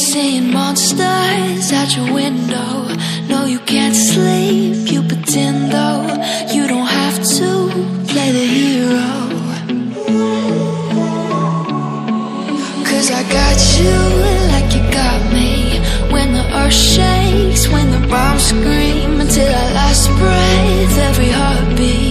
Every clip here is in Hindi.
seeing monsters out your window. No, you can't sleep, you pretend though. You don't have to play the hero. 'Cause I got you like you got me. When the earth shakes, when the bombs scream, until our last breath, every heartbeat.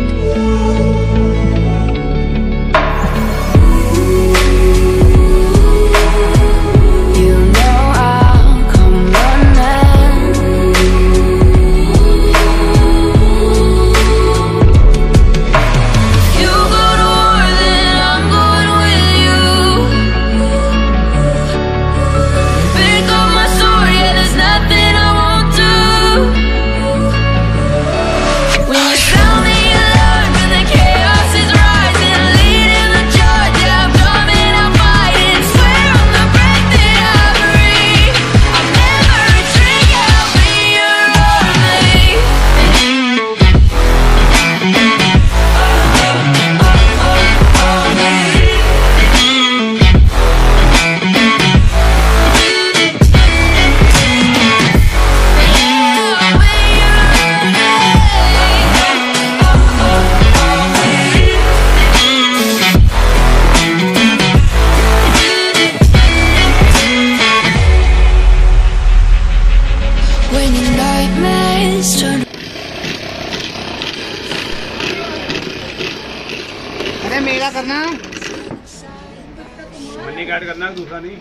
मेरा करना मनी कार्ड करना दूसरा नहीं।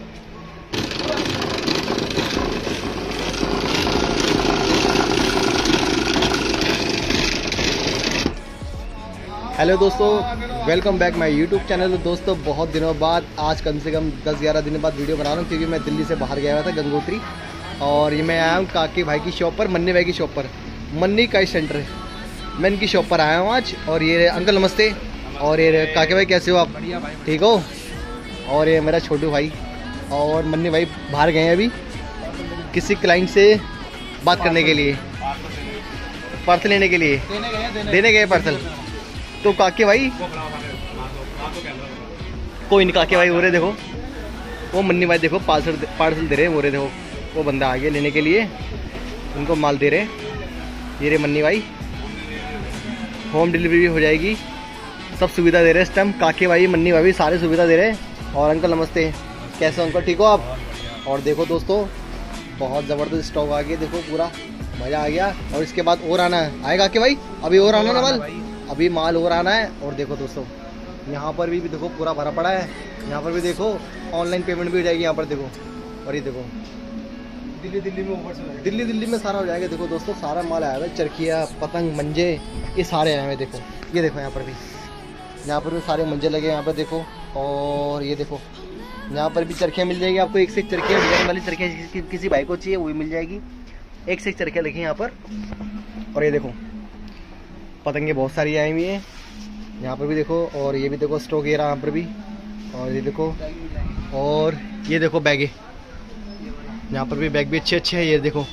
हेलो दोस्तों, welcome back my YouTube channel. तो दोस्तों बहुत दिनों बाद आज कम से कम 10-11 दिन बाद वीडियो बना रहा हूँ, क्योंकि मैं दिल्ली से बाहर गया हुआ था गंगोत्री। और ये मैं आया हूँ काके भाई की शॉप पर, मन्नी भाई की शॉप पर, मन्नी काई सेंटर है। मैं इनकी शॉप पर आया हूँ आज। और ये अंकल नमस्ते। और ये काके भाई कैसे हो आप? बढ़िया भाई, ठीक हो? और ये मेरा छोटू भाई और मन्नी भाई बाहर गए हैं अभी किसी क्लाइंट से बात करने के लिए, पार्सल लेने के लिए, देने गए पार्सल। तो काके भाई कोई नहीं, काके भाई हो रहे देखो, वो मन्नी भाई देखो पार्सल दे रहे हैं, हो रहे देखो वो बंदा आ गया लेने के लिए, उनको माल दे रहे। ये रे मन्नी भाई, होम डिलीवरी भी हो जाएगी, सब सुविधा दे रहे हैं इस टाइम काके भाई मन्नी भाई, सारे सुविधा दे रहे हैं। और अंकल नमस्ते, कैसे हो अंकल? ठीक हो आप? और देखो दोस्तों बहुत ज़बरदस्त स्टॉक आ गया, देखो पूरा मज़ा आ गया। और इसके बाद और आना है, आएगा काके भाई? अभी और आना ना माल, अभी माल और आना है। और देखो दोस्तों यहाँ पर भी देखो पूरा भरा पड़ा है, यहाँ पर भी देखो ऑनलाइन पेमेंट भी हो जाएगी यहाँ पर देखो। और ये देखो दिल्ली में सारा हो जाएगा। देखो दोस्तों सारा माल आया हुआ है, चरखिया, पतंग, मंजे, ये सारे आए हुए। देखो ये देखो यहाँ पर भी सारे मंजे लगे यहाँ पर देखो। और ये देखो यहाँ पर भी चरखियाँ मिल जाएगी आपको, एक से एक चरखियाँ, डिजाइन वाली चरखियाँ किसी भाई को चाहिए वो भी मिल जाएगी, एक से एक चरखियाँ लगी यहाँ पर। और ये देखो पतंगे बहुत सारी आई हुई हैं यहाँ पर भी देखो। और ये भी देखो स्टॉक ये रहा यहाँ पर भी। और ये देखो, और ये देखो बैगे, यहाँ पर भी बैग भी अच्छे हैं। ये देखो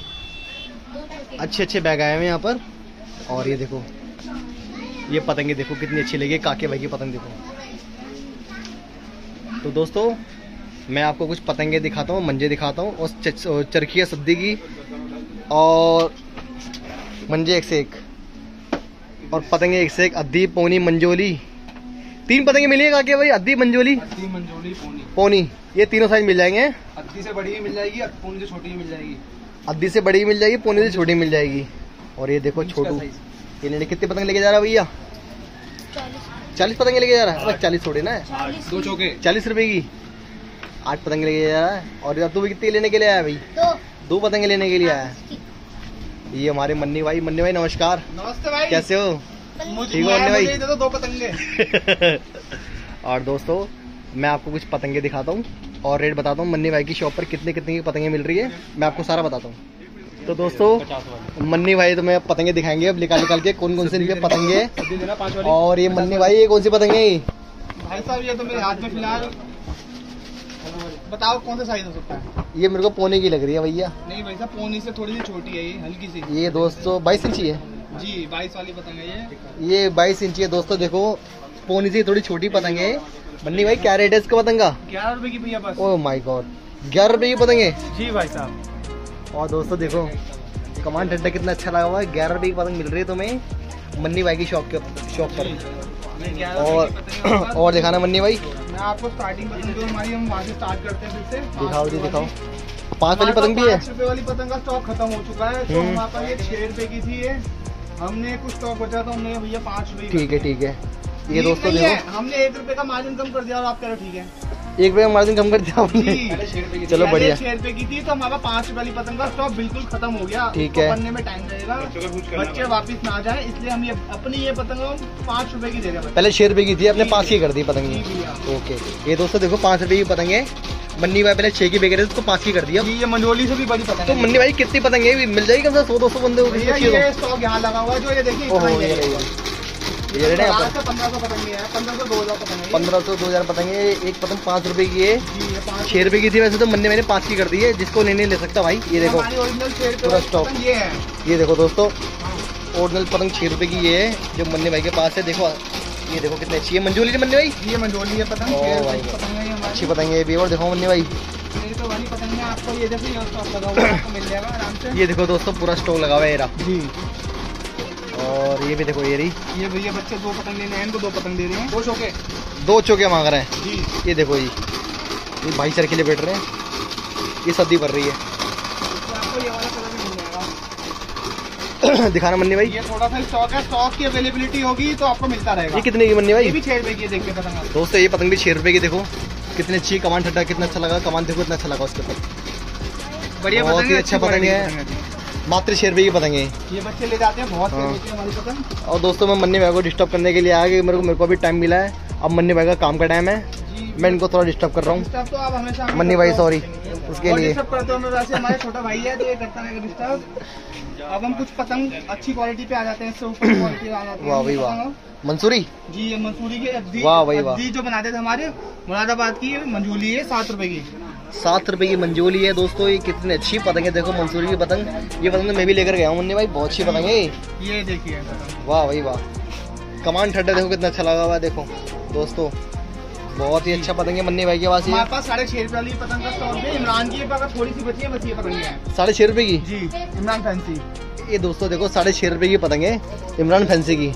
अच्छे बैग आए हुए हैं यहाँ पर। और ये देखो ये पतंगे देखो कितनी अच्छी लगी, काके भाई की पतंग देखो। तो दोस्तों मैं आपको कुछ पतंगे दिखाता हूँ, मंजे दिखाता हूँ, और चरखिया सद्दी की, और मंजे एक से एक, और पतंगे एक से एक, अद्दी, पोनी, मंजोली। 3 पतंगे मिलेंगे काके भाई, अद्दी, मंजोली, पोनी, ये तीनों साइज मिल जाएंगे। अद्दी से बड़ी मिल जाएगी, पोनी से छोटी मिल जाएगी। अद्दी से बड़ी मिल जाएगी, पोनी से छोटी मिल जाएगी। और ये देखो छोटू, ये लेने कितने पतंग लेके जा रहा है भैया? 40 पतंगे लेके जा रहा है। 40 थोड़े ना, 2 चौके 40 रुपए की 8 पतंगे लेके जा रहा है। और अब तू भी कितने लेने के लिए आया भाई? 2 पतंगे लेने के लिए आया। ये हमारे मन्नी भाई नमस्कार। नमस्ते भाई, कैसे हो? ठीक हो मन्नी भाई? दे दो 2 पतंगे। और दोस्तों मैं आपको कुछ पतंगे दिखाता हूँ और रेट बताता हूँ। मन्नी भाई की शॉप पर कितने की पतंगे मिल रही है मैं आपको सारा बताता हूँ। तो दोस्तों मन्नी भाई तो मैं पतंगे दिखाएंगे अब निकाल के कौन से इनके पतंगे हैं। और ये मन्नी भाई ये कौन सी पतंगे है? भाई साहब ये तो मेरे हाथ में फिलहाल, बताओ कौन सा साइज हो सकता है? ये मेरे को पोने की लग रही है भैया। नहीं भाई साहब, पोनी से थोड़ी सी छोटी है, ये हल्की सी। ये दोस्तों 22 इंची है जी, 22 वाली पतंग है ये 22 इंची है दोस्तों। देखो पोनी से थोड़ी छोटी पतंग है। मन्नी भाई क्या रेट है इसका पतंग का? 11 रुपए की भैया बस। ओह माय गॉड, 11 रुपए की पतंग है जी भाई साहब। और दोस्तों देखो कमांड ठंडा कितना अच्छा लगा हुआ है। 11 रुपए की पतंग मिल रही है तुम्हें मन्नी भाई की शॉप पर। और दिखाना मन्नी भाई, मैं आपको स्टार्टिंग पतंग जो हमारी हम वहाँ से स्टार्ट करते हैं फिर से। दिखाओ जी दिखाओ। 5 वाली पतंग भी है। 5 रुपए वाली पतंग का स्टॉक खत्म हो चुका है, तो हमारे पास ये 6 रुपए की थी। ये हमने कुछ स्टॉक बचा तो हमने भैया 5 रुपए। ठीक है ठीक है। ये दोस्तों देखो हमने 1 रुपए का मार्जिन कम कर दिया और आप कह रहे हो ठीक है 1 रुपए का मार्जिन कम कर दिया आपने। चलो बढ़िया। 6 रुपए की थी तो हमारा 5 रुपए वाली पतंग का स्टॉक बिल्कुल खत्म हो गया। ठीक है। बनने में टाइम लगेगा, बच्चे वापस ना जाए, इसलिए हम ये अपनी ये पतंग हम 5 रुपए की दे रहे हैं। पहले 6 रुपए की थी, अपने 5 की कर दी पतंग। ओके ये दोस्तों देखो 5 रुपए की पतंग है। मन्नी भाई पहले 6 की बेच रहे थे तो 5 की कर दिया। ये मंडोली से भी बड़ी पतंग तो मन्नी भाई कितनी पतंग है मिल जाएगी कम से 100-200 बंदे को? ये स्टॉक यहाँ लगा हुआ है जो ये देखिए। ये 1500 पतंग है, 1500-2000 पतंग है। 1500-2000 पतंग है। एक पतंग 5 रुपए की है। 6 रुपए की थी वैसे तो मन्नी मैंने 5 की कर दी है, जिसको लेने ले सकता भाई। ये देखो पूरा स्टॉक ये है। ये देखो दोस्तों ओरिजिनल पतंग 6 रुपए की ये है जो मन्नी भाई के पास है। देखो ये देखो कितनी अच्छी है। मंजोली है मन्नी भाई, ये मंडोली है पतंग। भाई पतंग है अच्छी पतंग है ये भी। और देखो मन्नी भाई मेरी तो वाली पतंग है, आपको ये जैसे स्टॉक लगा हुआ है आपको मिल जाएगा आराम से। ये देखो दोस्तों पूरा स्टॉक लगा हुआ है ये जी। और ये भी देखो ये रही। ये भैया बच्चे 2 पतंग लेने हैं, इनको 2 पतंग दे रहे हैं। 2 चौके 2 चौके मांग रहे हैं जी। ये देखो ये भाई सर के लिए बैठ रहे हैं। ये सर्दी पड़ रही है। आपको ये वाला कलर भी मिल जाएगा। दिखाना मन्नी भाई। ये थोड़ा सा स्टॉक है, स्टॉक की अवेलेबिलिटी होगी तो आपको मिलता रहेगा। ये कितने की मन्नी भाई? ये भी 6 रुपए की है, देखिए पतंग दोस्तों ये पतंग भी 6 रुपए की। देखो कितनी अच्छी कमान ठंडा, कितना अच्छा लगा। कमान देखो इतना अच्छा लगा उसके ऊपर। बढ़िया बहुत पतंग ही है, अच्छा पतंग है। मात्र 6 रुपए की पतंग है। ये बच्चे ले जाते हैं बहुत हमारी पतंग। और दोस्तों मैं मन्नी भाई को डिस्टर्ब करने के लिए आया कि मेरे को अभी टाइम मिला है। अब मन्नी भाई का काम का टाइम है, मैं इनको थोड़ा डिस्टर्ब कर रहा हूँ। तो आप हमेशा मन्नी भाई सॉरी उसके लिए। डिस्टर्ब करते हो, वैसे हमारे छोटा भाई है तो ये करता है डिस्टर्ब। अब हम कुछ पतंग अच्छी क्वालिटी पे आ जाते हैं, इससे ऊपर क्वालिटी आ जाती है। वाह भाई वाह। मंसूरी जी, ये मंसूरी के अद्दी। वाह भाई वाह। अद्दी जो बनाते थे हमारे मुरादाबाद की मंजूली है 7 रुपए की। 7 रुपए की मंजोली है दोस्तों। ये कितनी अच्छी पतंग है। देखो मंसूरी की पतंग। ये पतंग मैं भी लेकर गया हूँ मन्नी भाई, बहुत अच्छी पतंग है ये देखिए। वाह भाई वाह। कमान ठंडा देखो कितना अच्छा लगा हुआ है। देखो दोस्तों बहुत ही अच्छा पतंग है मन्नी भाई के पास। हमारे पास 6.5 रुपए वाली पतंग का स्टॉक है। इमरान की थोड़ी सी बची है पतंग है 6.5 रुपए की। जी, इमरान फैंसी। ये दोस्तों देखो 6.5 रुपए की पतंग है इमरान फैंसी की।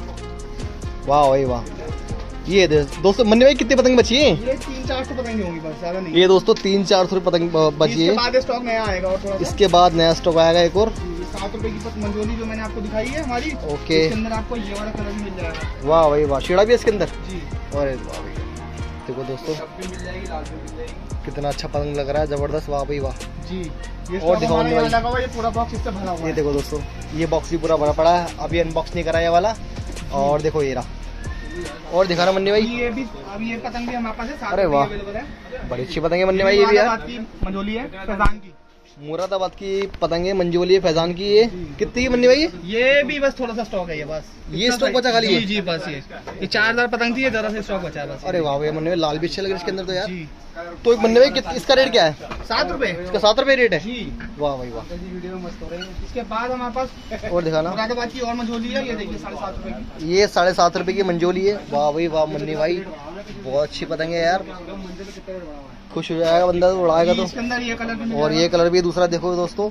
वाह भाई वाह। ये दोस्तों मन्नी भाई कितनी पतंग बची है? ये 300-400 पतंग होंगी बस, ज्यादा नहीं। ये दोस्तों 300-400 पतंग बची है। इसके बाद स्टॉक नया आएगा और थोड़ा सा। इसके बाद नया स्टॉक आएगा एक और। 7 रुपए की मंजोली जो मैंने आपको दिखाई है हमारी। ओके। इसके अंदर आपको ये वाला कलर भी मिल जाएगा। वाह भाई वाह। शेड़ा भी है इसके अंदर। जी। अरे वाह भाई देखो दोस्तों भी मिल जाएगी, लाल भी मिल जाएगी। कितना अच्छा पतंग लग रहा है, जबरदस्त। वाह भाई वाह। जी। ये और दिखाओ हमारा भाई। यहाँ लगा हुआ, ये पूरा बॉक्स इससे भरा हुआ ये है। देखो दोस्तों ये बॉक्स भी पूरा भरा पड़ा है, अभी अनबॉक्स नहीं करा ये वाला। और देखो ये रहा। और दिखाना मन्नी भाई। ये भी अब ये पतंग भी हमारे पास है। 7 अरे रुपए वाह। की अवेलेबल है। बड़ी अच्छी पतंग है मन्नी भाई ये भी यार। मुरादाबाद की मंजोली है, फैजान की। मुरादाबाद की पतंग है मंजोली है फैजान की। ये कितनी है मन्नी भाई? ये भी बस थोड़ा सा स्टॉक है ये बस। ये स्टॉक बचा खाली है? जी जी बस ये 4000 पतंग थी, ये जरा से स्टॉक बचा है बस। अरे वाह भाई मन्नी भाई लाल भी अच्छे लग रहे हैं इसके अंदर तो यार। जी। तो मन्नी भाई इसका रेट क्या है? 7 रुपए। इसका 7 रुपए रेट है। जी। वाह भाई वाह। वीडियो में मस्त हो रहे हैं। इसके बाद हमारे पास और दिखाना। मुरादाबाद की और मंजोली है, ये देखिए 7.5 रुपए की। ये 7.5 रुपए की मंजोली है। वाह भाई वाह मन्नी भाई बहुत अच्छी पतंग है यार। खुश हो जाएगा बंदा तो उड़ाएगा तो। इसके अंदर ये कलर भी और ये कलर भी दूसरा देखो दोस्तों।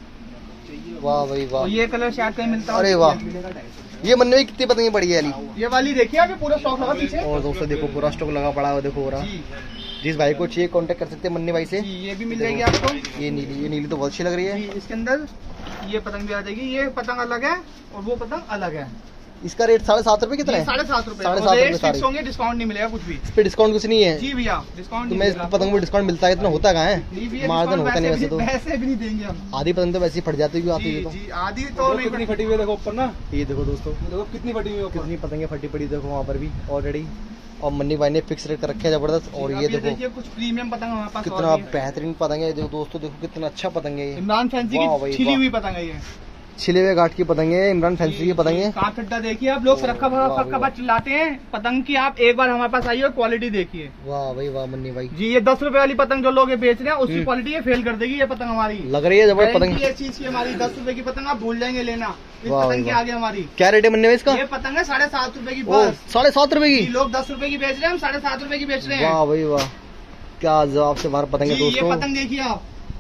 वाह भाई वाह। ये कलर शायद कहीं मिलता है। अरे वाह। ये मन्नी भाई कितनी पतंग बड़ी है वाली? ये वाली देखिए अभी पूरा स्टॉक लगा पीछे। और दोस्तों देखो पूरा स्टॉक लगा पड़ा है। देखो हो रहा। जी। जिस भाई को चाहिए कांटेक्ट कर सकते हैं मन्नी भाई से। जी, ये भी मिल जाएगी आपको। ये नीली तो बहुत अच्छी लग रही है। जी, इसके अंदर ये पतंग भी आ जाएगी। ये पतंग अलग है और वो पतंग अलग है। इसका रेट 7.5 रुपए कितना है? 7.5 रुपए। 7.5 रुपए सारे होंगे, डिस्काउंट नहीं मिलेगा कुछ भी। इस पे डिस्काउंट कुछ नहीं है? जी भैया डिस्काउंट तो मैं इस पतंग में डिस्काउंट मिलता है इतना होता कहाँ है? मार्जिन होता नहीं वैसे तो। वैसे भी नहीं देंगे हम। आधी पतंग तो वैसे ही फट जाती है आती है तो। जी आधी तो कितनी फटी हुई है देखो ऊपर ना। ये देखो दोस्तों देखो कितनी फटी हुई है, कितनी पतंगे फटी पड़ी देखो वहाँ पर भी ऑलरेडी। और मन्नी भाई ने फिक्स रेट कर रखे है जबरदस्त। और ये देखो कुछ प्रीमियम पतंग हमारे पास कितना बेहतरीन पतंग है। देखो दोस्तों देखो कितना अच्छा पतंग है ये। इमरान फैंसी की छिली हुई पतंग है ये। छिले हुए घाट की पतंग है इमरान फैंसी की पतंग है। कांच अड्डा देखिए आप लोग फक्का बात चिल्लाते हैं पतंग की, आप एक बार हमारे पास आइए और क्वालिटी देखिए। वाह भाई वाह मन्नी भाई। जी ये 10 रुपए वाली पतंग जो लोग बेच रहे हैं उसकी क्वालिटी ये फेल कर देगी। ये पतंग हमारी लग रही है जबरदस्त पतंग। ये चीज की हमारी 10 रुपए की पतंग आप भूल जाएंगे लेना। इस पतंग के आगे हमारी क्या रेट है मन्नी भाई इसका? ये पतंग है 7.5 रुपए की बस। 7.5 रुपए की? लोग 10 रुपए की बेच रहे हैं, हम 7.5 रुपए की बेच रहे हैं। वाह भाई वाह क्या जवाब से बाहर पतंग है ये दोस्तों। पतंग देखिए आप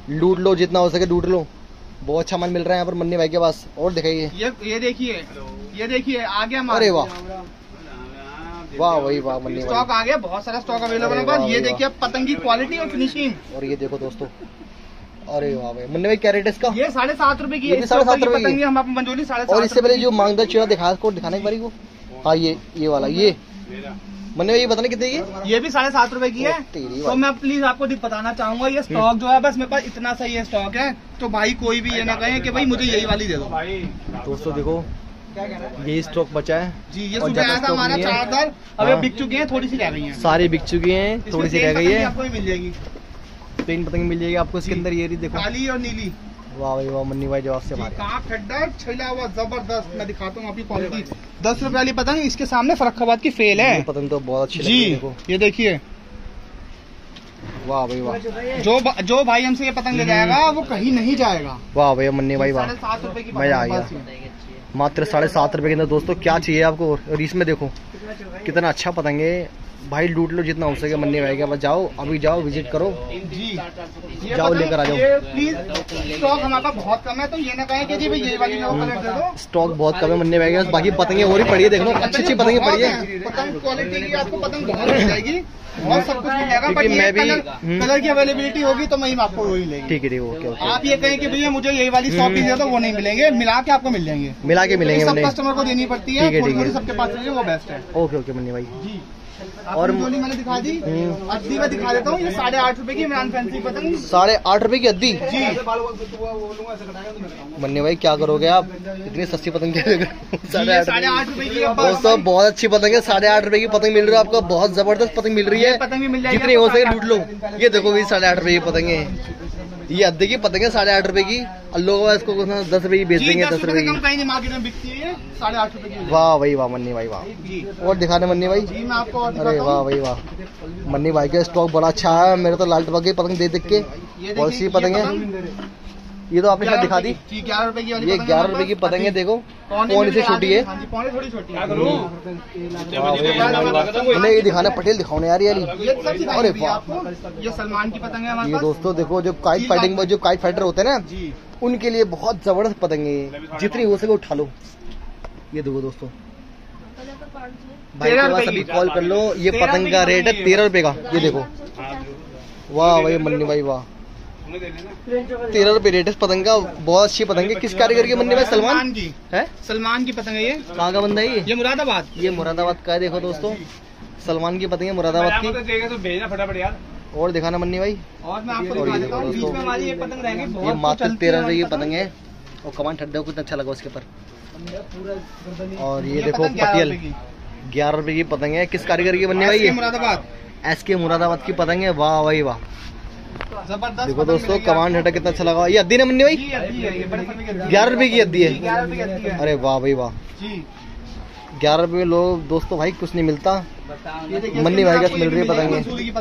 लूट लो जितना हो सके, लूट लो। बहुत अच्छा माल मिल रहा है यहाँ पर मन्नी भाई के पास। और दिखाइए, ये देखिए आ गया माल। अरे वाह वाह वही वाह मन्नी भाई, स्टॉक आ गया, बहुत सारा स्टॉक अवेलेबल है। ये देखिए पतंग की क्वालिटी और फिनिशिंग। और ये देखो दोस्तों, अरे वाह भाई मन्नी भाई क्या रेट है इसका? ये 7.5 रुपए की ये भी 7.5 रुपए की हम आपको मंजूरी 7.5। और इससे पहले जो मांगदा चिड़ा दिखा, इसको दिखाने एक बारी को। हाँ ये वाला, ये मन्नी भाई ये बताने कितने की? ये भी 7.5 रुपए की है। तो मैं प्लीज आपको बताना चाहूंगा, ये स्टॉक जो है बस मेरे पास इतना सही है स्टॉक है, तो भाई कोई भी ये ना कहे कि भाई मुझे यही वाली दे दो। दोस्तों देखो यही स्टॉक बचा है जी। ये सुबह आया था हमारा 4,000, अब ये बिक चुके हैं, थोड़ी सी रह गई हैं। सारी बिक चुकी हैं, थोड़ी सी रह गई है। आपको मिल जाएगी, 3 पतंग मिल जाएगी आपको इसके अंदर। ये रही देखो, काली और नीली। वाह भाई वाह मन्नी भाई जवाब से मारे। कहाँ खड्डा छैला हुआ जबरदस्त। मैं दिखाता हूँ आपकी क्वालिटी। 10 रुपए वाली पतंग इसके सामने फर्रुखाबाद की फेल है। पतंग तो बहुत अच्छी जी। देखो ये देखिए, वाह भाई वाह, जो भाई हमसे ये पतंग ले जाएगा वो कहीं नहीं जाएगा। वाह भैया मन्नी भाई वाह, 7.5 रुपए की मजा आ गया। मात्र 7.5 रुपए के अंदर दोस्तों क्या चाहिए आपको। और इसमें देखो कितना अच्छा पतंग है भाई, लूट लो जितना हो सके मन्नी भाई के पास। जाओ अभी जाओ, विजिट करो जी, जाओ लेकर आ जाओ। प्लीज स्टॉक हमारे पास बहुत कम है, तो ये ना कहें कि जी भाई ये वाली कलर दे दो। स्टॉक बहुत कम है मन्नी भाई के पास। बाकी पतंगे और ही पड़ी है, देख लो अच्छी अच्छी पतंगे पड़ी है। पतंग क्वालिटी की आपको पतंग बहुत मिल जाएगी, बहुत सब कुछ मिल जाएगा। क्योंकि मैं भी कलर की अवेलेबिलिटी होगी तो मैं आपको वही मिलेगी। ठीक है ओके ओके। आप ये कहें कि भैया मुझे यही वाली 100 पीस दे दो, वो नहीं मिलेंगे, मिला के आपको मिल जाएंगे। मिला के मिलेंगे सब कस्टमर को देनी पड़ती है, ठीक है सबके पास चाहिए वो बेस्ट है। ओके ओके मन्नी भाई जी। और जोली मैंने दिखा दी, अद्दी में दिखा देता हूँ। ये 8.5 रुपए की इमरान फैंसी पतंग। 8.5 रुपए की अद्दी। जी। मन्नी भाई क्या करोगे आप, इतनी सस्ती पतंग दे रहे हो? 8.5 रुपए की है। दोस्तों बहुत अच्छी पतंग है, 8.5 रुपए की पतंग मिल रही है आपको, बहुत जबरदस्त पतंग मिल रही है। पतंग भी मिल जाएगी, जितनी हो सके लूट लो। ये देखो भाई 8.5 रुपए की पतंग है, ये अद्दे की पतंग है 8.5 रुपए की। लोग इसको 10 रुपए की बेच देंगे, 10 रुपए की। कहीं मार्केट में बिकती है 8.5 रुपए की। वाह भाई वाह मन्नी भाई वाह। जी। और दिखाने मन्नी भाई जी मैं आपको और अरे वाह भाई वाह, मन्नी भाई का स्टॉक बड़ा अच्छा है। मेरे तो लाल टपक की पतंग देख के बहुत सी पतंग है। ये तो आपने शायद दिखा दी। 11 रुपए की। ये 11 रुपए की पतंग है, देखो पौने से छोटी है। पौने थोड़ी छोटी है। उन्हें ये दिखाना, पटेल दिखाओ ना यार यार। अरे वाह, ये सलमान की पतंग है हमारे ये दोस्तों देखो जो काइट फाइटिंग में जो काइट फाइटर होते हैं ना, जी, उनके लिए बहुत जबरदस्त पतंग है, जितनी हो सके उठा लो। ये देखो दोस्तों, भाई के पास अभी कॉल कर लो। ये पतंग का रेट है 13 रुपए का। ये देखो वाह भाई मन्नी भाई वाह, 13 रुपए रेट है पतंग का। बहुत अच्छी पतंग है। किस कारीगर की मन्नी भाई? सलमान की है। सलमान की पतंग है ये। कहाँ का बंदा है ये मुरादाबाद। ये मुरादाबाद का है। देखो दोस्तों सलमान की पतंग है मुरादाबाद की। तो भेजना फटाफट यार। और दिखाना मन्नी भाई। और मैं आपको दिखा देता हूँ, बीच में हमारी ये पतंग रहेंगी। ये मात्र 13 रुपए की पतंग है। और कमान ठड्डा कितना अच्छा लगा उसके ऊपर। और ये देखो पटियल 11 रुपए की पतंग है। किस कारीगर की बनने भाई? मुरादाबाद। SK मुरादाबाद की पतंग है। वाह भाई वाह, जबरदस्त। देखो दोस्तों कमान ठड्डा कितना अच्छा लगा। ये अद्दी ने मन्नी भाई 11 रुपए की अद्दी है। अरे वाह भाई वाह, 11 रुपए में लोग दोस्तों भाई कुछ नहीं मिलता। मन्नी भाई का मिल रही है पतंग।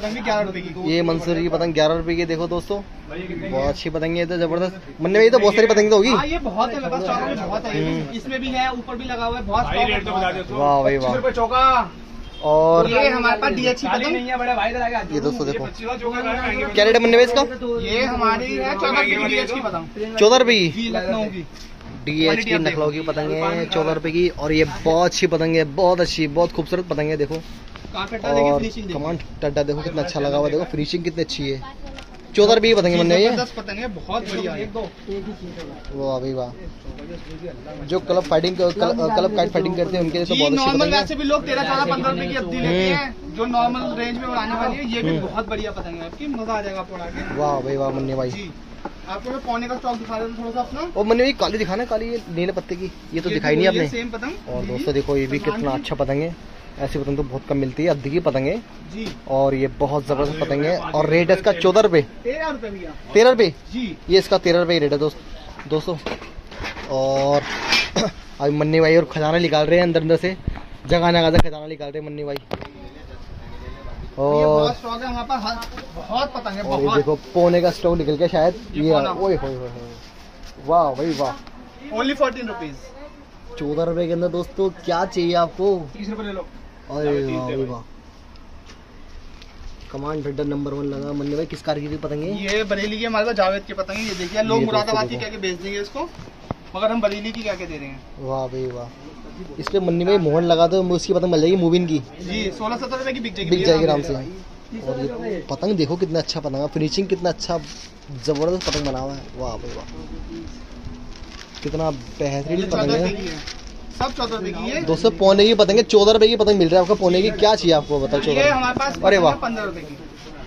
ये मंसूरी की पतंग 11 रुपए की। देखो दोस्तों बहुत अच्छी पतंग है, तो जबरदस्त। मन्नी भाई तो बहुत सारी पतंग तो होगी। ये बहुत है, बहुत है। इसमें भी है, ऊपर भी लगा हुआ है, बहुत। वाह भाई वाह। चौका। और ये हमारे पास DH पतंग नहीं है बड़े भाई। ये दोस्तों देखो क्या रेट है मन्नी भाई इसका? ये हमारी है 14 रुपए की DH की पतंग। 14 रुपए की लखनऊ की DH की नखलऊ की पतंग है 14 रुपए की। और ये बहुत अच्छी पतंग है, बहुत अच्छी, बहुत खूबसूरत पतंग है। देखो और कमान टड्डा देखो कितना अच्छा लगा हुआ। देखो फिनिशिंग कितनी अच्छी है। 14 रुपए की पतंग है ये। पतंग है बहुत बढ़िया है। वाह भाई वाह, जो club fighting club kite fighting करते हैं उनके लिए तो बहुत अच्छी पतंग है। वैसे भी लोग 13, 14, 15 रुपए की अद्दी लेते हैं, जो नॉर्मल रेंज में उड़ाने वाली है। ये भी बहुत बढ़िया पतंग है आपकी, मजा आ जाएगा आपको उड़ा के। वाह भाई वाह मन्नी भाई। आपको मैं पौने का स्टॉक दिखा देता हूं थोड़ा सा अपना। और मन्नी भाई काली दिखाना, काली ये नीले पत्ते की, ये तो दिखाई नहीं आपने। सेम पतंग। और दोस्तों देखो ये भी कितना अच्छा पतंग है। ऐसी पतंग तो बहुत कम मिलती है, अद्दी की पतंग है जी। और ये बहुत जबरदस्त पतंग है। और रेट है इसका 14 रुपए। 13 रुपए भैया। 13 रुपए जी। ये इसका 13 रुपए रेट है दोस्तों। और अभी मन्नी भाई और खजाना निकाल रहे हैं अंदर से, जगह से खजाना निकाल रहे हैं मन्नी भाई। और बहुत स्टॉक है हमारे पास, बहुत पतंग है। और ये देखो पौने का स्टॉक निकल गया शायद। ये ओए होए, वाह भाई वाह। Only 14 rupees. 14 रुपए के अंदर दोस्तों क्या चाहिए आपको? 30 रुपए ले लो। अरे वाह भाई वाह, कमांड रेडर नंबर 1 लगा। मन्नी भाई किस कार की पतंग है? ये बरेली की हमारे पास जावेद की पतंग है। ये देखिए लोग मुरादाबाद की क्या बेच देंगे इसको, मगर हम बरेली की क्या दे रहे हैं। वाह भाई वाह। इस पे मन्नी भाई मोहन लगा दो, उसकी पतंग मिल जाएगी मूविन की जी। 16-17 रुपए की बिक जाएगी आराम से। और ये पतंग देखो कितना अच्छा पतंग है, फिनिशिंग कितना अच्छा, जबरदस्त पतंग बना हुआ है। वाह भाई वाह, कितना बेहतरीन पतंग है। सब 14 रुपए की है दोस्तों। पौने की पतंग है, 14 रुपए की पतंग मिल रहा है आपको। पौने की क्या चाहिए आपको बताओ? 14 हमारे पास। अरे वाह 15 रुपए की।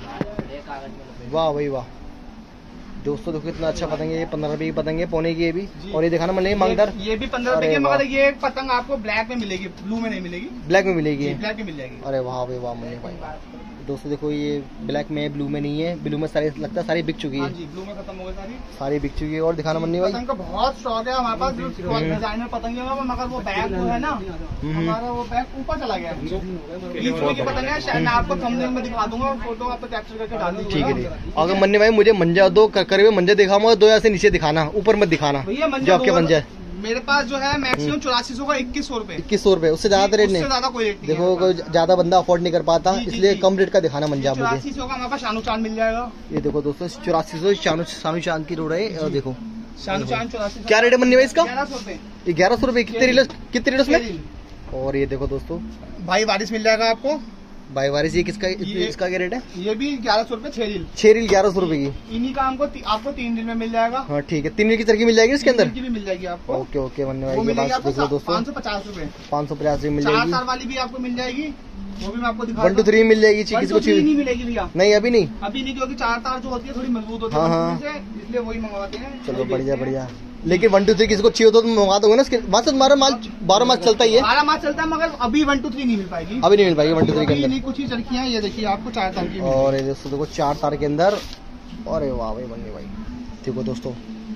वाह भाई वाह। दोस्तों देखो कितना अच्छा पतंग है ये। 15 रुपए की पतंग है, पौने की ये भी। और ये दिखाना मन मांगदार, ये भी 15 रुपए की, मगर ये पतंग आपको ब्लैक में मिलेगी, ब्लू में नहीं मिलेगी। ब्लैक में मिलेगी? ब्लैक में मिल जाएगी। अरे वाह भाई वाह मन्नी भाई। दोस्तों देखो ये ब्लैक में, ब्लू में नहीं है। ब्लू में सारी लगता है सारी बिक चुकी है। ब्लू में खत्म हो गई सारी बिक चुकी है। और दिखाना मन्नी भाई, पतंग का बहुत स्टॉक है हमारे पास। डिजाइनर पतंग है, मगर वो बैग जो है ना हमारा, वो बैग ऊपर चला गया। 20 रुपए की पतंग है, शायद मैं आपको थंबनेल में दिखा दूंगा, फोटो आपको कैप्चर करके डाल दूंगा। ठीक है। अगर मन्नी भाई मुझे मंजा दो करे हुए मंजा दिखाऊंगा, 2 से नीचे दिखाना, ऊपर मत दिखाना जो आपके मंजा है। मेरे पास जो है मैक्सिमम 8400 का 2100 रुपए। 2100 रुपए, उससे ज्यादा रेट नहीं। ज्यादा कोई रेट नहीं। देखो कोई ज्यादा बंदा अफोर्ड नहीं कर पाता, इसलिए कम रेट का दिखाना मंजा मुझे। 8400 का हमारे पास शानू चांद मिल जाएगा। ये देखो दोस्तों 8400 शानू चांद की रोड है। और देखो शानू चांद 8400। क्या रेट है मन्नी भाई इसका? 1100 रुपए। 1100 रुपए। कितने रेट में? और ये देखो दोस्तों भाई बारिश मिल जाएगा आपको। भाई वारिस ये किसका, इसका क्या रेट है? ये भी 1100 रुपए 6 रील। 6 रील 1100 रुपए की। इन्हीं का आपको 3 रील में मिल जाएगा। हाँ ठीक है। 3 रील की चरखी मिल जाएगी इसके अंदर? की भी मिल जाएगी आपको। ओके ओके मन्नी भाई, वो ये मिलेगी बात आपको देखो दोस्तों 550 रुपए। 550 मिल 4 जाएगी। तार वाली भी आपको मिल जाएगी, वो भी मैं आपको दिखा 1 2 3 मिल जाएगी। किसी को चाहिए नहीं मिलेगी भैया? नहीं अभी नहीं, अभी नहीं, क्योंकि 4 तार जो होती है थोड़ी मजबूत होती है। हाँ। इसलिए वही मंगवाते हैं। चलो बढ़िया बढ़िया। लेकिन 1 2 3 किसी को चाहिए तो मंगा दोगे ना? वहाँ से तुम्हारा माल 12 मास चलता ही है। 12 मास चलता है, मगर अभी 1 2 3 नहीं मिल पाएगी। अभी नहीं मिल पाएगी 1 2 3 के अंदर। कुछ ही चरखियाँ ये देखिए आपको 4 तार की। और ये दोस्तों देखो 4 तार के अंदर। अरे वाह भाई मन्नी भाई, देखो दोस्तों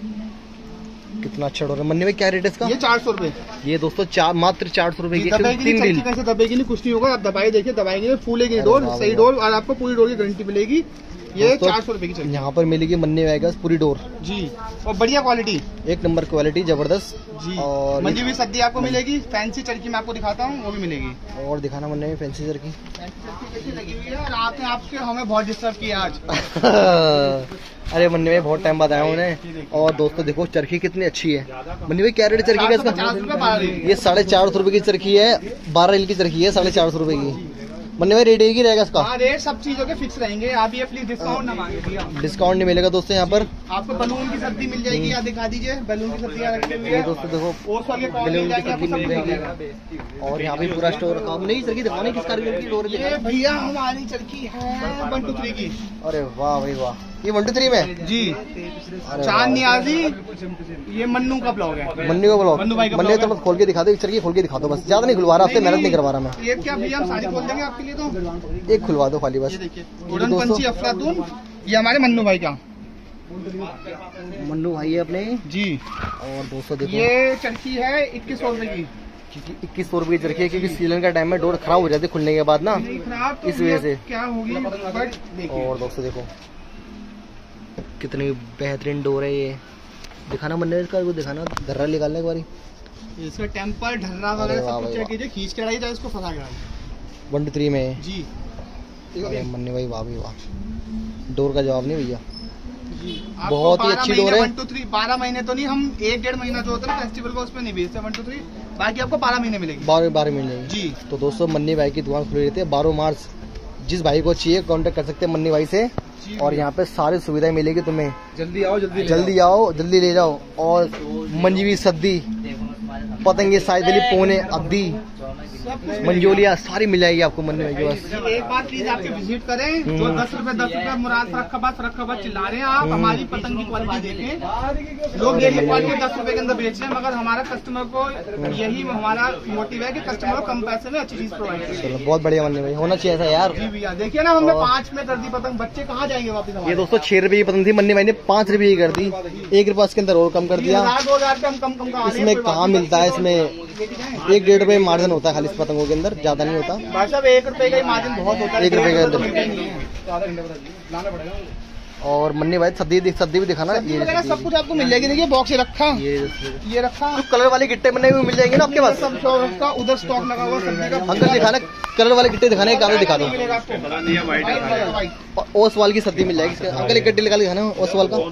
कितना अच्छा डोर है। मन्नी भाई क्या रेट है इसका? ये 400 रुपए। ये दोस्तों मात्र 400 रुपए की 3 रील। कैसे दबेगी नहीं, कुछ नहीं होगा। आप दबाई देखिए, दबाएंगे फूलेगी डोर, सही डोर, और आपको पूरी डोर की गारंटी मिलेगी। ये 400 रुपए की चरखी यहाँ पर मिलेगी मन्नी भाई का पूरी डोर जी, और बढ़िया क्वालिटी, 1 नंबर क्वालिटी, जबरदस्त जी। और मंजी भी सद्दी आपको मिलेगी। फैंसी चरखी मैं आपको दिखाता हूँ, वो भी मिलेगी। और दिखाना मन्नी भाई फैंसी चरखी। कैसी लगी हुई है, और आपने हमें बहुत डिस्टर्ब किया आज। अरे मन्नी भाई बहुत टाइम बाद आया उन्हें। और दोस्तों देखो चरखी कितनी अच्छी है। मन्नी भाई क्या रेट चरखी का इसका? 450 रुपए 12 रील। ये 450 रुपए की चरखी है, 12 रील की चरखी है, 450 रुपए की। मन्नी भाई रेट एक ही रहेगा इसका? हाँ, रेट सब चीजों के फिक्स रहेंगे। आप ये प्लीज डिस्काउंट ना मांगे भैया। डिस्काउंट नहीं मिलेगा दोस्तों यहाँ पर। आपको बलून की सब्जी मिल जाएगी, या दिखा दीजिए बलून की सब्जी रखी हुई है। दोस्तों देखो ओस वाले कॉर्न बलून मिल की जाएगी, सब्जी आपको मिल सब मिल जाएगी। और यहाँ पे पूरा स्टोर काम नहीं चरखी दिखाने किस कारगर की डोर ये भैया हमारी चरखी है 1 2 3 की। अरे वाह भाई वाह, ये 1 2 3 में जी। अरे चांद नियाजी, ये मन्नू का ब्लॉग है। मन्नी का ब्लॉग। मन्नू भाई का मन्नी ब्लॉग तो मत खोल के दिखा दो, चरखी खोल के दिखा दो बस, ज्यादा नहीं खुलवा रहा, आपसे मेहनत नहीं करवा रहा मैं। ये क्या भैया, हम सारी खोल देंगे आपके लिए। तो एक खुलवा दो खाली बस। ये देखिए उड़न पंछी अफलातून, ये हमारे मन्नू भाई का। मन्नू भाई है अपने जी। और दोस्तों देखो ये चरखी है 2100 रुपए की। 2100 रुपए की चरखी है, क्योंकि सीजन का टाइम में डोर खराब हो जाती है खुलने के बाद ना, नहीं खराब तो इस वजह से। क्या होगी, बट देखिए। और दोस्तों देखो कितनी बेहतरीन डोर है ये। दिखाना मन्ने इसका, वो दिखाना धर्रा निकालने एक बारी। इसका टेम्पर ढर्रा वगैरह सब कुछ चेक कीजिए, खींच के लाइए चाहे इसको फंसा के लाइए। 1 2 3 में जी। अरे मन्ने भाई वाह भी वाह, डोर का जवाब नहीं भैया, जी। बहुत ही अच्छी डोर है। 1 2 3 12 महीने तो नहीं, हम 1-1.5 महीना जो होता है ना फेस्टिवल का, उसमें नहीं बेचते 1 2 3, बाकी आपको 12 महीने मिलेगी। 12 मिल जाएगी जी। तो दोस्तों मन्नी भाई की दुकान खुली रहती है 12 मार्च। जिस भाई को चाहिए कांटेक्ट कर सकते हैं मन्नी भाई से। और यहाँ पे सारी सुविधाएं मिलेगी तुम्हें। जल्दी आओ, जल्दी आओ, जल्दी ले जाओ। और मंजीवी सद्दी, पतंगे साइदली पोने अब्दी, मंजोलिया सारी मिल जाएगी आपको मन्नी भाई के पास। एक बार प्लीज आपके विजिट करें। जो 10 रुपए मुराद फरक्काबाद चिल्ला रहे हैं, आप हमारी पतंग की क्वालिटी देखें। लोग डेली क्वालिटी 10 रुपए के अंदर बेच रहे हैं, मगर हमारा कस्टमर को यही हमारा मोटिव है कि कस्टमर को कम पैसे में अच्छी चीज प्रोवाइड करें। चलो बहुत बढ़िया मन्नी भाई, होना चाहिए ऐसा यार। जी भैया देखिए ना, हमने 5 में कर दी पतंग, बच्चे कहाँ जाएंगे वापस। ये दोस्तों 6 रुपए की पतंग थी, मन्नी भाई ने 5 रुपए की कर दी, 1 रुपए इसके अंदर और कम कर दिया। 2000 का हम कम का इसमें कहाँ मिलता है, इसमें 1-1.5 रुपए मार्जिन होता है खाली इस पतंगों के अंदर, ज्यादा नहीं होता। भाई साहब 1 रुपए का ही मार्जिन बहुत होता है। 1 रुपए के अंदर। और मन्नी भाई सद्दी भी दिखाना। ये सब कुछ आपको मिल जाएगी। देखिए बॉक्स रखा, ये रखा। तो कलर वाले गिट्टे बने हुए मिल जाएंगे ना आपके पास? सब स्टॉक का उधर स्टॉक लगा हुआ सब्जी का। अंकल दिखाना कलर वाले गिट्टे दिखाने का, दिखा दो। ओसवाल की सब्जी मिल जाएगी। अंकल एक गड्ढे निकाल दिखाना ओसवाल का।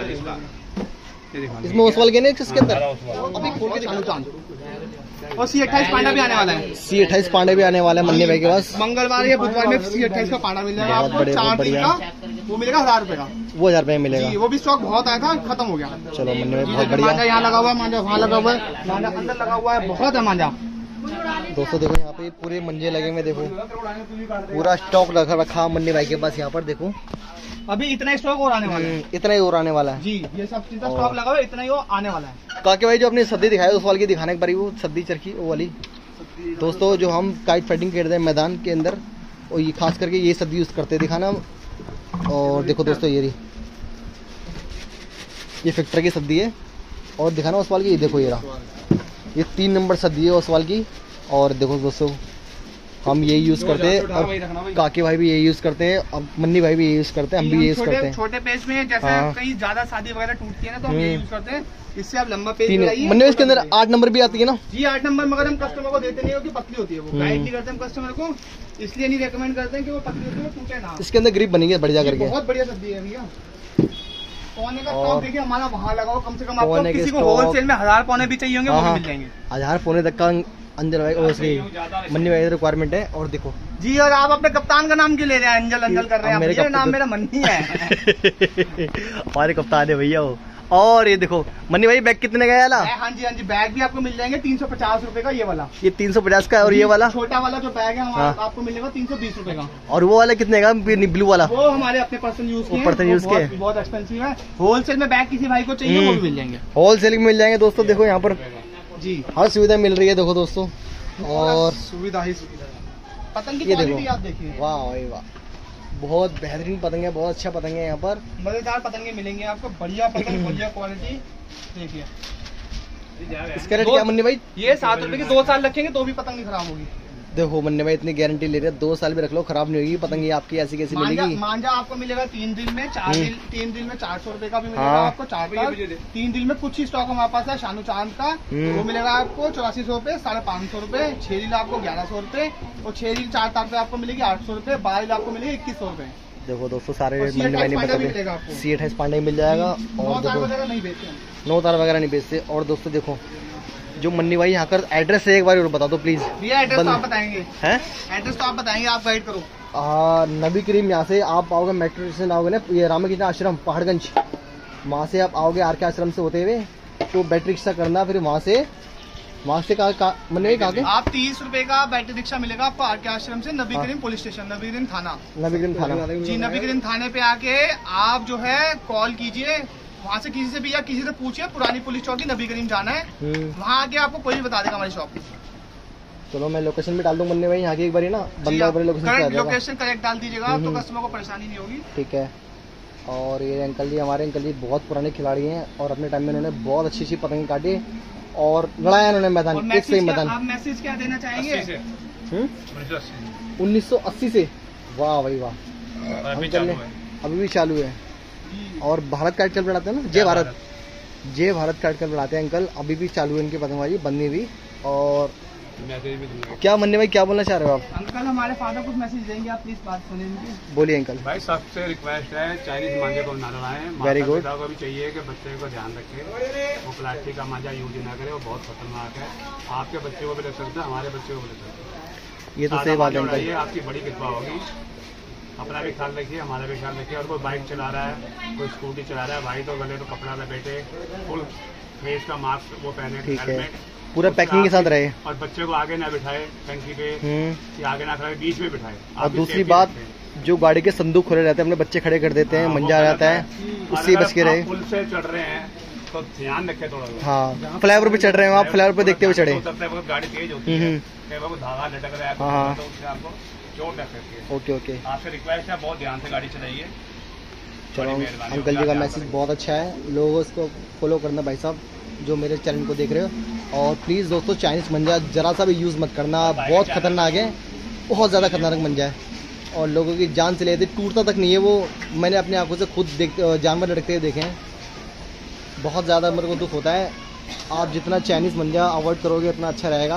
इसमें ओसवाल के नहीं इसके अंदर अभी खोल के दिखाना चांद। और C28 पांडा भी आने वाला है। C28 पांडे भी आने वाला है मन्नी भाई के पास। मंगलवार या बुधवार में C28 का पांडा मिल जाएगा आपको। 4 दिन का वो मिलेगा 1000 रुपए का। वो 1000 रुपए में मिलेगा। वो भी स्टॉक बहुत आया था, खत्म हो गया। चलो मन्नी भाई बहुत बढ़िया। मांझा यहाँ लगा हुआ है, मांझा वहाँ लगा हुआ है, मांझा अंदर लगा हुआ है, बहुत है मांझा। दोस्तों देखो यहाँ पे पूरे मंजे लगे हुए, देखो पूरा स्टॉक रखा मन्नी भाई के पास। यहाँ पर देखो अभी इतना स्टॉक और आने वाला है। इतना ही और आने वाला है जी। ये सब चीज़ स्टॉक लगा हुआ है, इतना ही और आने वाला है। काके भाई जो अपनी सद्दी दिखाई उस वाली की दिखाने एक बारी, वो सद्दी चरखी वो वाली। दोस्तों जो हम काइट फाइटिंग खेलते हैं मैदान के अंदर, और ये खास करके ये सद्दी यूज़ करते हैं दिखाना। और देखो दोस्तों ये रही, ये फैक्टर की सद्दी है। और दिखाना उस वाल की, ये देखो ये रहा, ये 3 नंबर सद्दी है उस वाल की। और देखो दोस्तों हम यही यूज़ करते हैं, और काके भाई भी यही यूज़ करते हैं, अब मन्नी भाई भी यही यूज़ करते हैं, हम भी यूज़ करते हैं। छोटे पेज में जैसे कहीं ज्यादा शादी वगैरह टूटती है ना, तो हम ये यूज करते हैं। इससे आप लंबा पेज लगाइए। मन्नी इसके अंदर 8 नंबर भी आती है ना जी। 8 नंबर मगर हम कस्टमर को देते नहीं हो कि पतली होती है, वो गाइड नहीं करते हम कस्टमर को, इसलिए नहीं रेकमेंड करते हैं कि वो पतली होती है, वो टूटे ना। इसके अंदर ग्रिप बनेगी बढ़िया करके। बहुत बढ़िया सब्जी है भैया। पौने का स्टॉक देखिए हमारा वहाँ लगा हुआ, कम से कम आपको किसी को होलसेल में 1000 पौने भी चाहिए होंगे, वो भी मिल जाएंगे। 1000 पौने तक का अंजल भाई मन्नी भाई रिक्वायरमेंट है। और देखो जी, और आप अपने कप्तान का नाम क्यों ले रहे हैं? अंजल कर रहे हैं। मेरा नाम मेरा मन्नी है। हमारे कप्तान है भैया वो। और ये देखो मन्नी भाई बैग कितने का है? हाँ जी हाँ जी, बैग भी आपको मिल जाएंगे 350 रुपए का। ये वाला, ये 350 का है। और ये वाला छोटा वाला जो बैग है हमारा, आपको मिलेगा 320 रुपए का। और वो वाला कितने का? ब्लू वाला वो हमारे अपने पर्सन यूज के बहुत एक्सपेंसिव है। होलसेल में बैग किसी भाई को चाहिए वो भी मिल जाएंगे, होलसेल में मिल जाएंगे। दोस्तों देखो यहाँ पर जी हर सुविधा मिल रही है। देखो दोस्तों, और सुविधा ही सुविधा। पतंग की ये क्वालिटी आप देखिए, वाह भाई वाह, बहुत बेहतरीन पतंग है, बहुत अच्छा पतंग है। यहाँ पर मजेदार पतंगे मिलेंगे आपको, बढ़िया पतंग, बढ़िया क्वालिटी। देखिए इसका रेट क्या मन्नी भाई? ये 7 रुपए की 2 साल रखेंगे तो भी पतंग नहीं खराब होगी। देखो मन्नी भाई इतनी गारंटी ले रहे हैं, 2 साल भी रख लो खराब नहीं होगी पतंग। ये आपकी ऐसी कैसी मिलेगी? मांझा आपको मिलेगा 3 दिन में, 3 दिन में 400 रुपए का भी मिलेगा आपको। 3 दिन में कुछ ही स्टॉक हमारे पास है। शानू चांद का वो मिलेगा आपको 8400 रुपए, 550 रुपए। 6 रील आपको 1100 रुपए, और 6 रील 4 तार पे आपको मिलेगी 800 रुपए। 12 रील आपको मिलेगी 2100 रुपए। देखो दोस्तों सारे मन्नी भाई ने बताया C28 पांडे मिल जाएगा। और देखो नहीं बेचते, 9 तार वगैरह नहीं बेचते। और दोस्तों देखो जो मन्नी भाई यहाँ का एड्रेस है एक बार और बता दो प्लीज। भैया एड्रेस तो आप बताएंगे? हैं एड्रेस तो आप बताएंगे, आप गाइड करो। नबी करीम, यहाँ से आप आओगे मेट्रो स्टेशन आओगे ना, ये रामकृष्ण आश्रम पहाड़गंज, वहाँ से आप आओगे आर के आश्रम से होते हुए, तो बैटरी रिक्शा करना, फिर वहाँ से मन्नी भाई कहाँ के आप 30 रुपए का बैटरी रिक्शा मिलेगा आपको आर के आश्रम से नबी करीम पुलिस स्टेशन, नबी करीम थाना जी। नबी करीम थाने पे आके आप जो है कॉल कीजिए, वहाँ से किसी से भी या किसी से पूछिए पुरानी पुलिस चौकी नबी करीम जाना है, वहाँ आके आपको कोई भी बता देगा हमारी शॉप। चलो मैं लोकेशन भी डाल दूँ मन्नी भाई यहाँ की एक बार ना, बंदा लोकेशन करेक्ट डाल दीजिएगा तो कस्टमर को परेशानी नहीं होगी। ठीक है। और ये अंकल जी, हमारे अंकल जी बहुत पुराने खिलाड़ी हैं, और अपने टाइम में उन्होंने बहुत अच्छी अच्छी पतंग काटी और लड़ाया उन्होंने मैदान, एक से मैदान। आप मैसेज क्या देना चाहेंगे? 1980 से। वाह भाई वाह, अंकल ने अभी भी चालू है। और भारत काट कर बढ़ाते हैं ना, जय भारत काट कर बढ़ाते हैं अंकल, अभी भी चालू है इनकी पतंगबाजी बंदी हुई। और क्या मन्नी भाई क्या बोलना चाह रहे हो आप? अंकल हमारे फादर कुछ मैसेज देंगे, आप प्लीज बात सुनिए इनकी। बोलिए अंकल। भाई सबसे रिक्वेस्ट है चाइनीज मांझे को ना लगाएं। Very good. को भी चाहिए कि बच्चे को ध्यान रखें, वो प्लास्टिक का मांझा यूज ना करे, वो बहुत खतरनाक है। आपके बच्चे को भी ले सकते हैं, हमारे बच्चे को भी ले सकते हैं। ये तो सही बात है अंकल, आपकी बड़ी कृपा होगी। अपना भी ख्याल रखिए, हमारा भी ख्याल रखिए। और कोई बाइक चला रहा है, कोई स्कूटी चला रहा है, भाई तो गले तो कपड़ा लपेटे, फुल फेस का मास्क वो पहने, हेलमेट पूरा पैकिंग के साथ रहे, और बच्चे को आगे ना बिठाए टंकी पे, कि आगे ना खड़े, बीच में बिठाए। और दूसरी बात, जो गाड़ी के संदूक खुले रहते हैं अपने बच्चे खड़े कर देते हैं, मंजा आ जाता है, उससे बच के रहे। पुल से चढ़ रहे हैं तो ध्यान रखे थोड़ा। हाँ, फ्लाईओवर पे चढ़ रहे हैं आप, फ्लाईओवर पे देखते हुए चढ़े। गाड़ी तेज होती है, धागा लटक रहा है तो उससे आपको चोट लग सकती है। ओके ओके, आपसे रिक्वेस्ट है बहुत ध्यान से गाड़ी चलाइए। चलो अंकल जी का मैसेज बहुत अच्छा है, लोगों इसको फॉलो करना भाई साहब जो मेरे चैनल को देख रहे हो। और प्लीज़ दोस्तों चाइनीज मंजा जरा सा भी यूज़ मत करना, बहुत खतरनाक है, बहुत ज़्यादा खतरनाक मंजा है। और लोगों की जान चले जाती, टूटता तक नहीं है वो। मैंने अपनी आंखों से खुद जानवर लटकते हुए देखे हैं। बहुत ज़्यादा मेरे को दुख होता है। आप जितना चाइनीज़ मंजा अवॉइड करोगे उतना अच्छा रहेगा।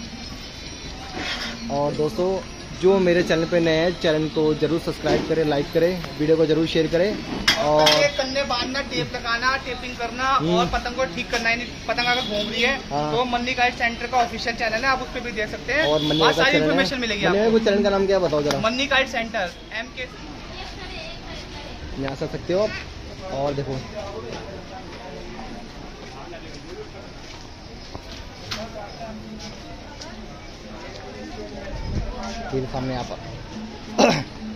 और दोस्तों जो मेरे चैनल पे नए हैं, चैनल को जरूर सब्सक्राइब करें, लाइक करें, वीडियो को जरूर शेयर करें। और कन्ने बांधना, टेप लगाना, टेपिंग करना और पतंग को ठीक करना। पतंग अगर घूम रही है तो मन्नी काइट सेंटर का ऑफिशियल चैनल है, आप उस पर भी देख सकते हैं और मन्नी सारी इन्फॉर्मेशन मिलेगी आपको। चैनल का नाम क्या बताओ जरा। मन्नी काइट सेंटर MK यहाँ आ सकते हो आप। और देखो ये सामने यहाँ पर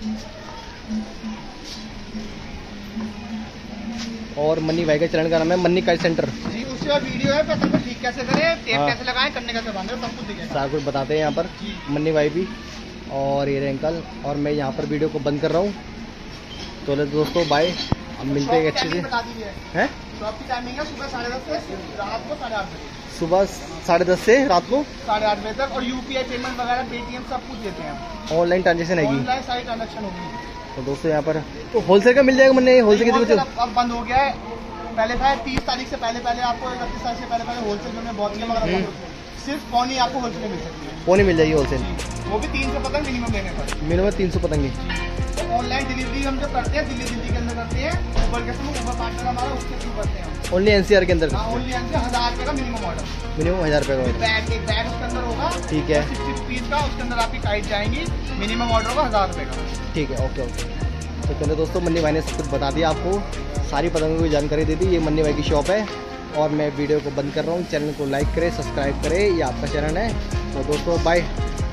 और मन्नी भाई के चैनल का नाम है मन्नी काइट सेंटर जी। उसका वीडियो है पतंग को ठीक कैसे करें, टेप कैसे लगाएं, करने कैसे बांधे, सब कुछ दिखेगा, सारा कुछ बताते हैं यहाँ पर मन्नी भाई भी। और ये अंकल, और मैं यहाँ पर वीडियो को बंद कर रहा हूँ। तो दोस्तों बाय, अब मिलते हैं अच्छे से। हैं शॉप की टाइमिंग है सुबह 10:30 से रात को 8:30 बजे। सुबह 10:30 से रात को 8:30 बजे तक। और UPI पेमेंट वगैरह, पेटीएम सब कुछ देते हैं। ऑनलाइन ट्रांजेक्शन है, ऑनलाइन सारी ट्रांजेक्शन होगी। तो दोस्तों यहाँ पर तो होलसेल का मिल जाएगा। मैंने होलसेल की अब बंद हो गया है। पहले था 30 तारीख से पहले आपको 31 तारीख से पहले होलसेल में बहुत सिर्फ पौनी आपको होलसेल में मिल सकती है। पौनी मिल जाएगी होलसेल, वो भी 300 पतंग मिनिमम लेने पर। मिनिमम 300 पतंगे। ऑनलाइन डिलीवरी हम जो करते हैं दिल्ली के अंदर करते हैं। ऊबर के ऊबर पार्टनर हमारा, उसके थ्रू करते हैं। ओनली NCR के अंदर। ओनली 1000 रुपये का मिनिमम ऑर्डर। मिनिमम 1000 रुपये का। बैग, एक बैग उसके अंदर होगा, ठीक है, 60 रुपीज़ का। उसके अंदर आपकी काइट जाएंगी। मिनिमम ऑर्डर होगा 1000 रुपये का। ठीक है, ओके ओके। तो चलो दोस्तों, मन्नी भाई ने सब कुछ बता दिया आपको, सारी पतंगों की जानकारी दे दी। ये मन्नी भाई की शॉप है और मैं वीडियो को बंद कर रहा हूँ। चैनल को लाइक करें, सब्सक्राइब करें, ये आपका चैनल है। तो दोस्तों बाय।